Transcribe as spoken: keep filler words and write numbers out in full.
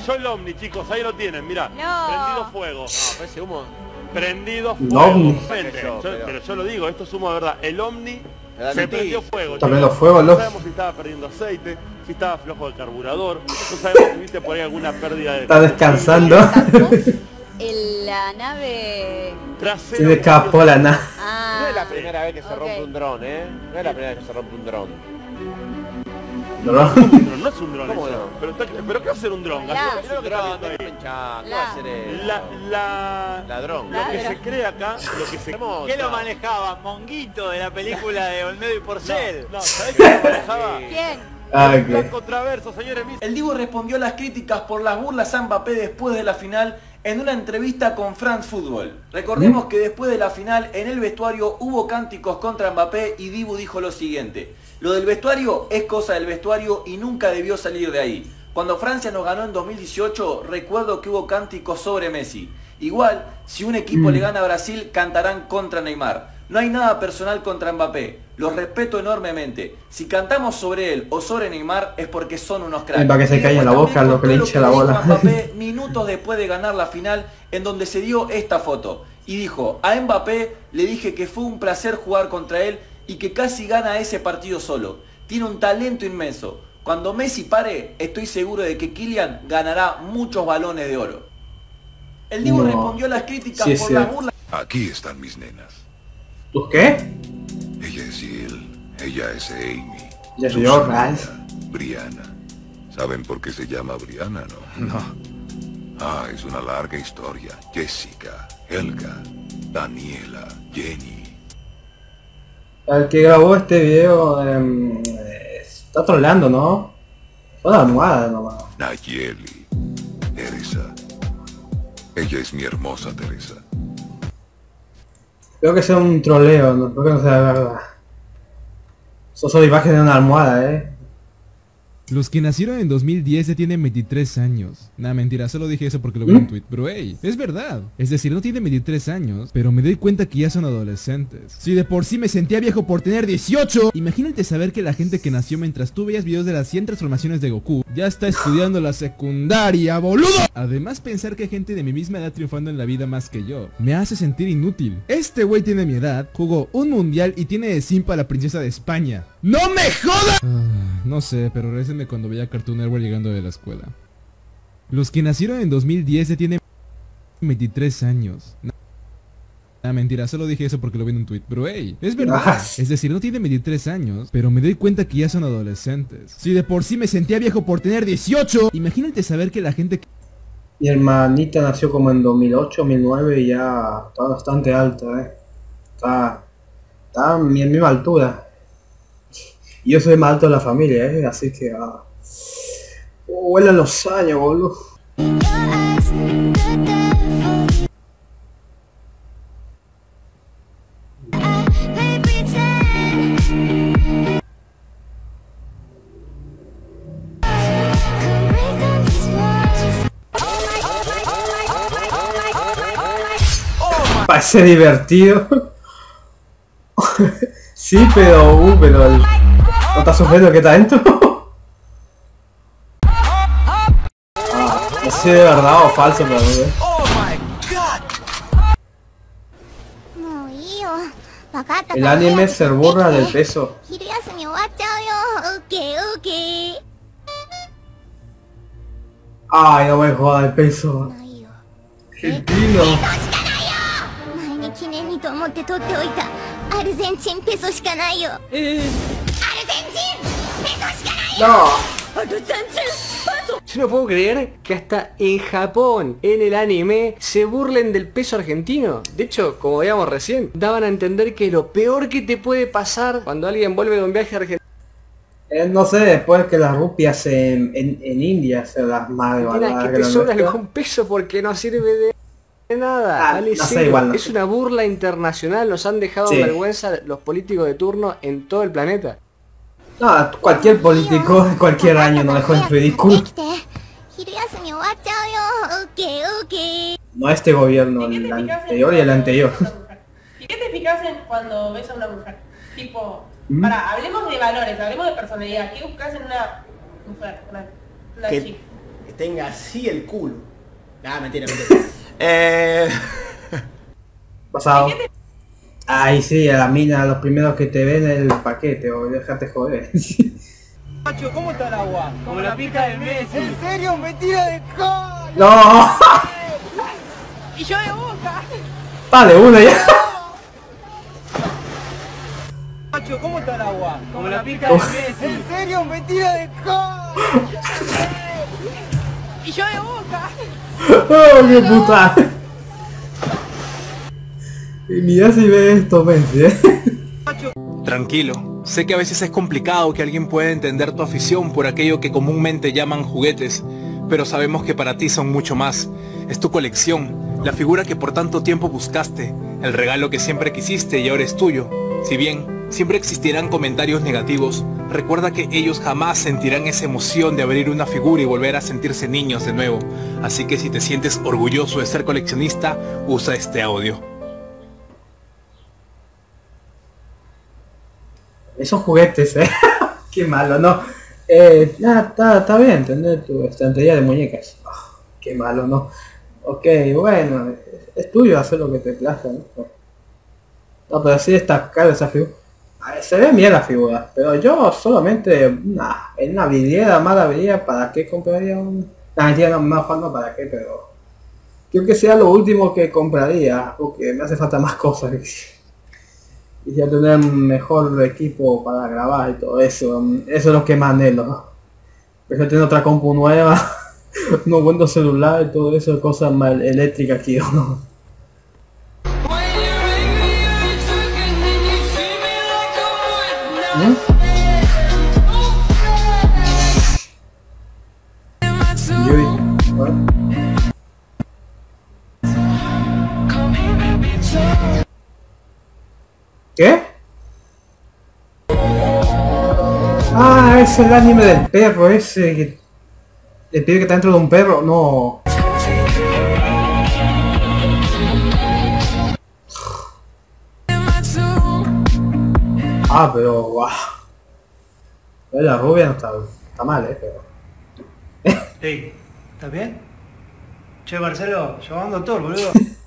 cayó el Omni, chicos, ahí lo tienen, mirá. No. Prendido fuego. No, parece humo. Prendido No, fuego. Omni. Gente, Yo, yo- pero- pero yo lo digo, esto es humo de verdad. El Omni La se noticia. prendió fuego. Está chicos. prendiendo fuego, No loco. sabemos si estaba perdiendo aceite, si estaba flojo de carburador, no sabemos si viste por ahí alguna pérdida de... Está descansando. El, la nave... Trasero. Se le escapó la nada. Ah, No es la primera vez que se ok. rompe un dron, ¿eh? No es la primera vez que se rompe un dron. ¿No? Dron, no es un dron ¿Cómo eso. no? Pero, está- pero ¿qué va a ser un dron? La. Gastón? Es Mirá lo un que está dron, viendo no ahí. me hinchá, ¿qué La. va a hacer eso? La, la... Ladrón. Lo que La- se cree acá, lo que se... Hermoso. ¿Qué lo manejaba? Monguito de la película de Olmedo y Porcel. No, ¿sabés qué lo manejaba? ¿Quién? Ah, Plan ok. contraverso, señores. mis- El Dibu respondió a las críticas por las burlas a Mbappé después de la final en una entrevista con France Football. Recordemos que después de la final en el vestuario hubo cánticos contra Mbappé y Dibu dijo lo siguiente: lo del vestuario es cosa del vestuario y nunca debió salir de ahí. Cuando Francia nos ganó en dos mil dieciocho, recuerdo que hubo cánticos sobre Messi. Igual, si un equipo Mm. le gana a Brasil, cantarán contra Neymar. No hay nada personal contra Mbappé. Los respeto enormemente. Si cantamos sobre él o sobre Neymar es porque son unos cracks. Y para que se Y calle la después boca también lo que le contó hinche la dijo bola. Mbappé minutos después de ganar la final, en donde se dio esta foto. Y dijo: a Mbappé le dije que fue un placer jugar contra él y que casi gana ese partido solo. Tiene un talento inmenso. Cuando Messi pare, estoy seguro de que Kylian ganará muchos balones de oro. El Dibu No. respondió a las críticas Sí, es por las cierto. burlas. Aquí están mis nenas. ¿Tú qué? Ella es Jill, ella es Amy. Ya su yo, sobrina, guys. Brianna. ¿Saben por qué se llama Brianna, no? No. Ah, es una larga historia. Jessica, Helga, Daniela, Jenny. El que grabó este video em, eh, está troleando, ¿no? Son almohadas nomás. Nayeli, Teresa. Ella es mi hermosa Teresa. Creo que sea un troleo, no creo que no sea verdad. Eso son imágenes de una almohada, eh. Los que nacieron en dos mil diez ya tienen veintitrés años. Nah, mentira, solo dije eso porque lo vi en un tweet. Pero hey, es verdad. Es decir, no tienen veintitrés años, pero me doy cuenta que ya son adolescentes. Si de por sí me sentía viejo por tener dieciocho, imagínate saber que la gente que nació mientras tú veías videos de las cien transformaciones de Goku ya está estudiando la secundaria, boludo. Además, pensar que hay gente de mi misma edad triunfando en la vida más que yo me hace sentir inútil. Este güey tiene mi edad, jugó un mundial y tiene de simpa a la princesa de España. ¡No me jodas! Ah, no sé, pero récenme cuando veía Cartoon Network llegando de la escuela. Los que nacieron en dos mil diez ya tienen veintitrés años. Ah, mentira, solo dije eso porque lo vi en un tweet. Pero hey, es verdad. Ah. Es decir, no tienen veintitrés años, pero me doy cuenta que ya son adolescentes. Si de por sí me sentía viejo por tener dieciocho, imagínate saber que la gente... Mi hermanita nació como en dos mil ocho, dos mil nueve y ya está bastante alta, eh. Está, está a mi misma altura. Y yo soy el más alto de la familia, eh, así que... Ah, oh, vuelan los años, boludo. Parece divertido. Sí, pero... Uh, pero... El, ¿no estás sufriendo que está dentro? Ah, no sé si de verdad o falso, pero no sé. El anime se burla del peso. Ay, no me jodas el peso. Argentino. No. Yo no puedo creer que hasta en Japón, en el anime, se burlen del peso argentino. De hecho, como veíamos recién, daban a entender que lo peor que te puede pasar cuando alguien vuelve de un viaje a Argentina Eh, no sé, después que las rupias en, en, en India se las más es devaluadas que que te la sobra nuestra. algún peso porque no sirve de de nada. Ah, Vale no sé, cero. igual no Es sé. una burla internacional. Nos han dejado Sí. en vergüenza los políticos de turno en todo el planeta. No, cualquier político de cualquier año nos dejó en ridículo. No este gobierno, ¿Y qué te el fijas en anterior y el cuando anterior. ves a una mujer? ¿Y qué te fijas en cuando ves a una mujer? Tipo, ¿Mm? para, hablemos de valores, hablemos de personalidad. ¿Qué buscas en una mujer, una, una Que, chica? que tenga así el culo. Ah, mentira, mentira. eh... Pasado. Ay, sí, a la mina, los primeros que te ven el paquete, o déjate joder. Macho, ¿cómo está el agua? Como la pica de Messi. ¿En serio? ¡Mentira de cola! ¡No! ¡Y yo de Boca! Vale, uno ya. Macho, ¿cómo está el agua? Como la pica de Messi. ¿En serio? ¡Mentira de cola! ¡Y yo de Boca! ¡Oh, qué puta! Y mira si ve esto, Messi, ¿eh? Tranquilo, sé que a veces es complicado que alguien pueda entender tu afición por aquello que comúnmente llaman juguetes, pero sabemos que para ti son mucho más. Es tu colección, la figura que por tanto tiempo buscaste, el regalo que siempre quisiste y ahora es tuyo. Si bien siempre existirán comentarios negativos, recuerda que ellos jamás sentirán esa emoción de abrir una figura y volver a sentirse niños de nuevo. Así que si te sientes orgulloso de ser coleccionista, usa este audio. Esos juguetes, eh. Qué malo, ¿no? Eh, nada, está, está bien tener tu estantería de muñecas. Oh, qué malo, ¿no? Ok, bueno, es tuyo hacer lo que te plazca, ¿no? No, pero sí está caro esa figura. A ver, se ve bien la figura, pero yo solamente, nah, en una vidriera, mala vidriera, ¿para qué compraría un...? La mentira, no, mejor no para qué, pero... Creo que sea lo último que compraría, porque me hace falta más cosas. Y ya tener un mejor equipo para grabar y todo eso, eso es lo que más anhelo, ¿no? Prefiero tener otra compu nueva, unos buenos celulares y todo eso, cosas más eléctricas que yo, ¿no? ¿Mm? Yui, ¿bueno? ¿Qué? Ah, es el anime del perro ese que... El pibe que está dentro de un perro, no. Ah, pero guau. La rubia no está, está mal, eh, pero... Hey, ¿estás bien? Che, Marcelo, llamando a un doctor, boludo.